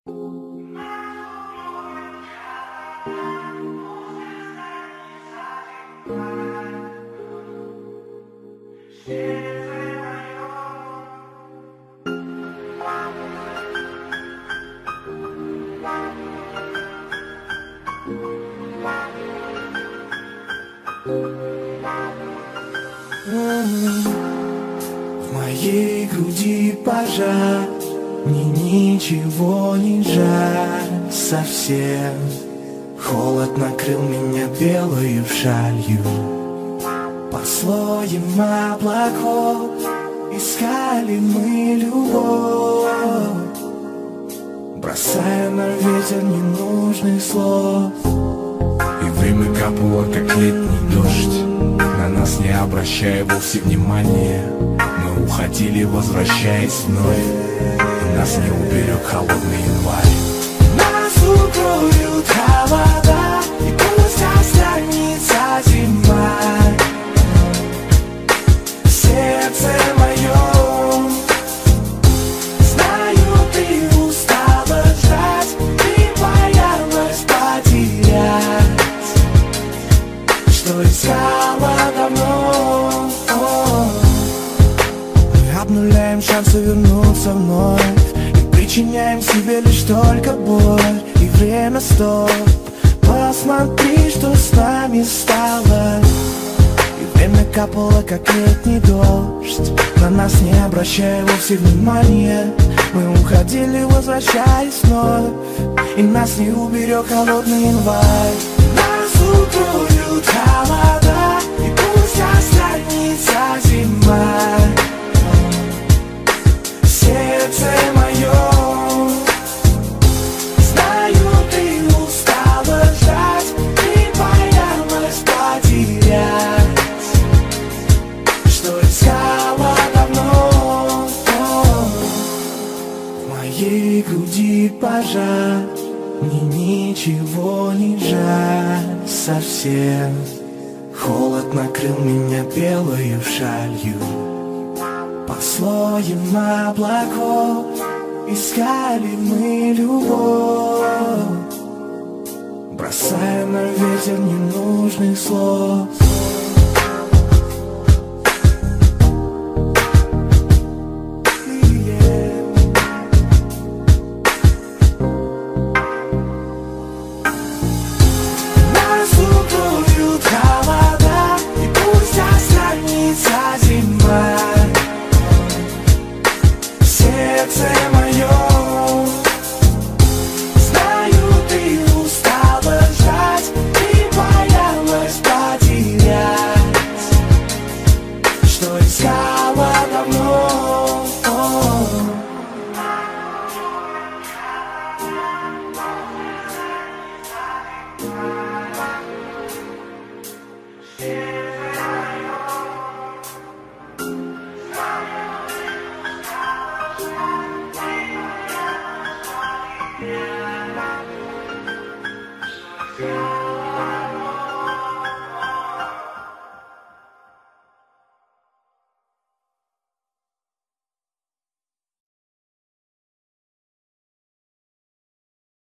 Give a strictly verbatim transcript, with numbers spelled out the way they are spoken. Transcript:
В моей груди пожар, мне ничего не жаль совсем. Холод накрыл меня белою шалью. Под слоем облаков искали мы любовь, бросая на ветер ненужных слов. И время капало, как летний дождь, на нас не обращая вовсе внимания. Мы уходили, возвращаясь вновь, и нас не уберег холодный январь. Нас укроют холода, и пусть останется зима. Сердце мое, знаю, ты устала ждать, ты боялась потерять, что искала давно. Мы обнуляем шансы вернуться вновь и причиняем себе лишь только боль. И время стоп, посмотри, что с нами стало. И время капало, как летний дождь, на нас не обращая вовсе внимания. Мы уходили, возвращаясь вновь, и нас не уберег холодный январь. Нас укроют холода, и пусть останется зима. Сердце мое, знаю, ты устала ждать, ты боялась потерять, что искала давно. В моей груди пожар, мне ничего не жаль совсем. Холод накрыл меня белою шалью. Под слоем облаков искали мы любовь, бросая на ветер ненужных слов.